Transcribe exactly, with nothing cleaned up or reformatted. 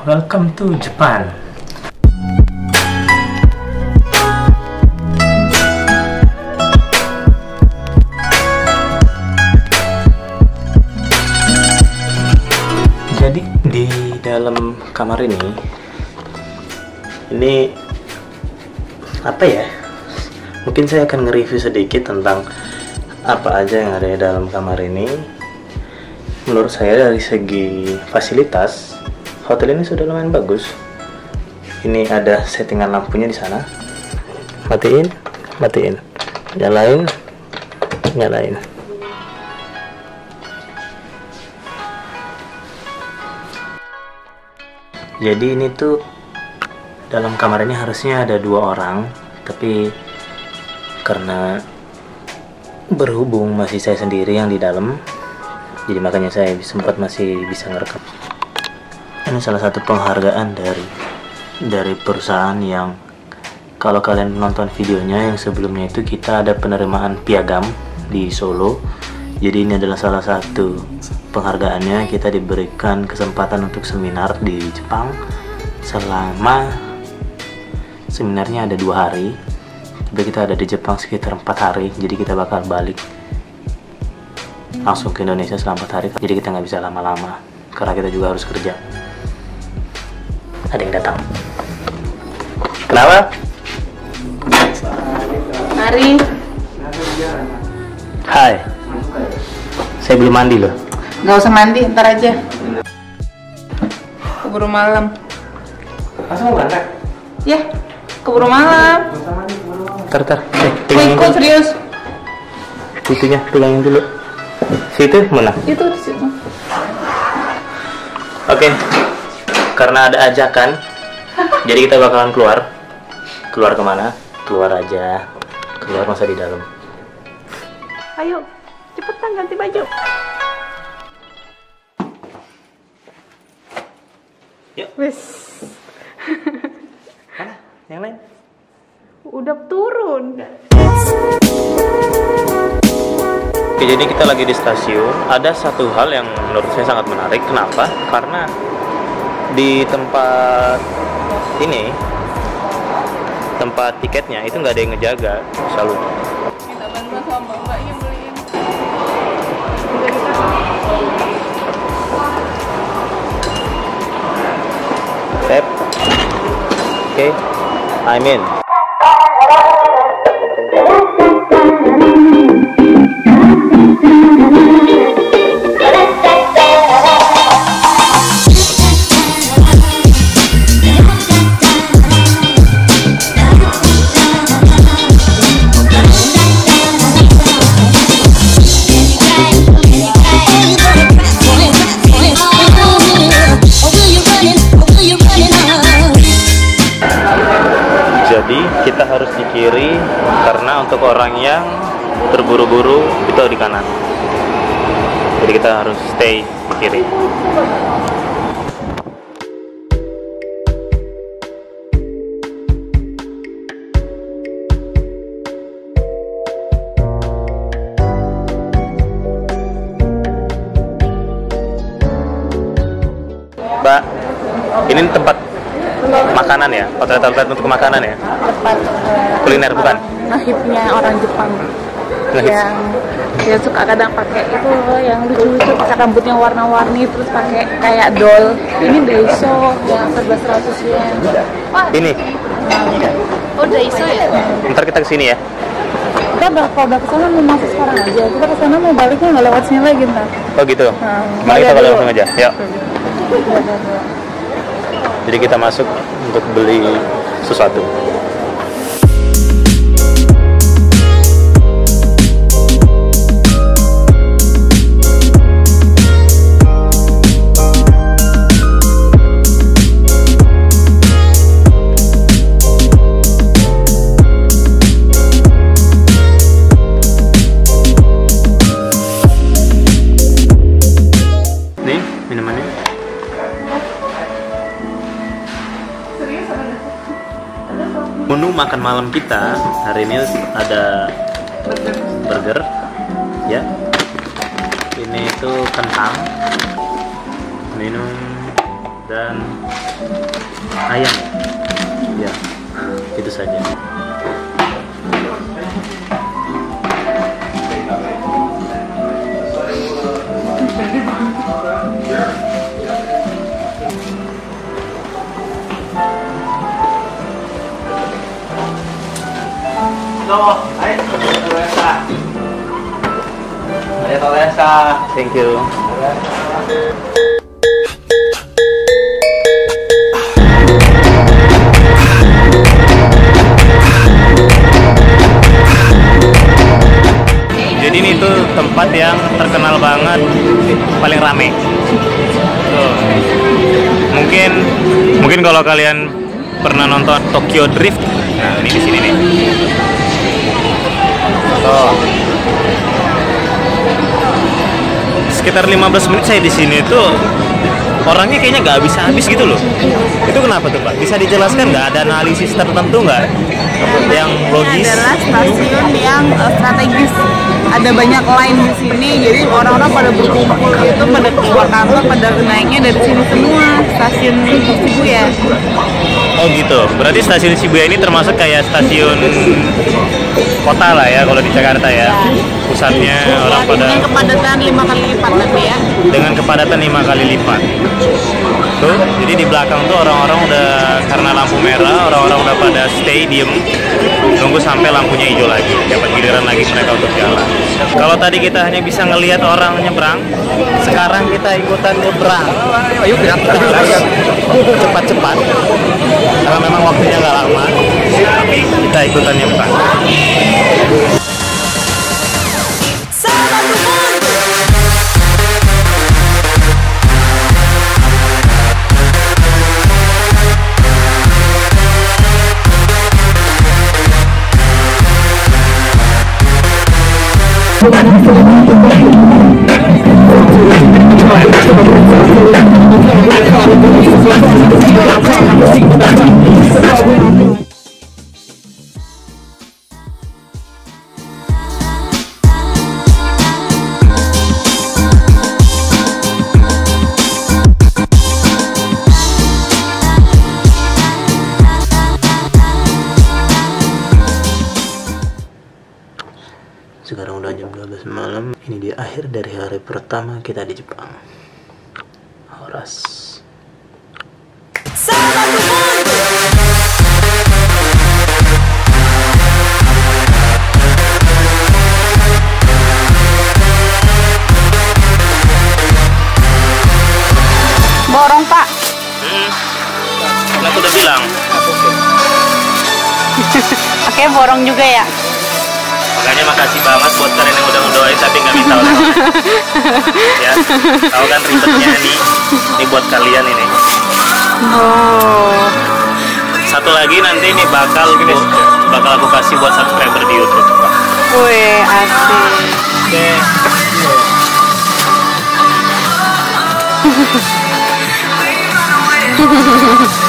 welcome to Japan. Jadi di dalam kamar ini, ini apa ya? Mungkin saya akan nge-review sedikit tentang apa aja yang ada di dalam kamar ini. Menurut saya dari segi fasilitas, hotel ini sudah lumayan bagus. Ini ada settingan lampunya di sana. Matiin, matiin. Nyalain, nyalain. Jadi ini tuh dalam kamar ini harusnya ada dua orang, tapi karena berhubung masih saya sendiri yang di dalam, jadi makanya saya sempat masih bisa ngerekam. Ini salah satu penghargaan dari dari perusahaan yang, kalau kalian nonton videonya yang sebelumnya itu, kita ada penerimaan piagam di Solo. Jadi ini adalah salah satu penghargaannya. Kita diberikan kesempatan untuk seminar di Jepang selama, seminarnya ada dua hari, tapi kita ada di Jepang sekitar empat hari. Jadi kita bakal balik langsung ke Indonesia selama empat hari. Jadi kita nggak bisa lama-lama karena kita juga harus kerja. Ada yang datang. Kenapa? Mari. Hai. Saya belum mandi loh. Nggak usah mandi, ntar aja. Keburu malam. Masa mau berangkat? Ya, keburu malam. Tar, tar. Eh, Wih, kok serius? Itunya, tulangin dulu. Situ mana? Itu di situ. Oke. Karena ada ajakan, jadi kita bakalan keluar. Keluar kemana? Keluar aja. Keluar, masa di dalam. Ayo, cepetan ganti baju. Yuk. Wis. Mana? Yang lain? Udah turun. Oke, jadi kita lagi di stasiun. Ada satu hal yang menurut saya sangat menarik. Kenapa? Karena di tempat ini, tempat tiketnya itu nggak ada yang ngejaga, selalu. Minta bantuan sama mbaknya beliin. Tap. Oke, I'm in. Jadi kita harus di kiri karena untuk orang yang terburu-buru itu di kanan. Jadi kita harus stay di kiri. Mbak, ini tempat makanan ya? Outlet-outlet untuk makanan ya? Tempat Kuliner bukan? nasibnya orang Jepang. Nahib. Yang dia suka kadang pakai itu yang lucu-lucu, pakai rambutnya warna-warni, terus pakai kayak doll. Ini daiso yang serba seratus yen. Wah, Ini, oh daiso ya? ntar kita kesini ya. Kita udah kalau udah kesana mau masuk sekarang aja. Kita kesana mau baliknya nggak lewat sini lagi ntar. Oh gitu. Nah, Mari kita bayar kalau dulu. langsung aja. Yuk. Jadi kita masuk untuk beli sesuatu. Nih, minumannya. Menu makan malam kita hari ini ada burger, ya. Ini itu kentang, minum dan ayam. Ya, itu saja. Thank you. Jadi ini tuh tempat yang terkenal banget, paling rame. Tuh. Mungkin mungkin kalau kalian pernah nonton Tokyo Drift, nah ini di sini nih. Oh. Sekitar lima belas menit saya di sini tuh orangnya kayaknya nggak habis-habis gitu loh. Itu kenapa tuh Pak? Bisa dijelaskan nggak? Ada analisis tertentu nggak yang logis? Ini adalah stasiun yang uh, strategis. Ada banyak line di sini, jadi orang-orang pada berkumpul gitu, pada keluar kantor, pada naiknya dari sini semua. Stasiun Shibuya. Oh gitu. Berarti stasiun Shibuya ini termasuk kayak stasiun kota lah ya kalau di Jakarta ya. Pusatnya orang pada dengan kepadatan lima kali lipat tapi ya. Dengan kepadatan lima kali lipat. Tuh, jadi di belakang tuh orang-orang udah karena lampu merah, orang-orang udah pada stay diem, nunggu sampai lampunya hijau lagi, dapat giliran lagi mereka untuk jalan. Kalau tadi kita hanya bisa ngelihat orang nyebrang, sekarang kita ikutan nyebrang. Ayo cepat-cepat, karena memang waktunya nggak lama, tapi kita ikutan nyebrang. Sekarang udah jam dua belas malam. Ini dia akhir dari hari pertama kita di Jepang. Horas. Borong Pak. Hmm. Aku udah bilang. Oke, borong juga ya. Makanya makasih banget buat kalian yang udah ngedoain tapi nggak minta udah. Ya, tahu kan ribetnya nih. Ini buat kalian ini. Oh. Satu lagi nanti ini bakal bakal aku kasih buat subscriber di YouTube. Wih, asik. Oke.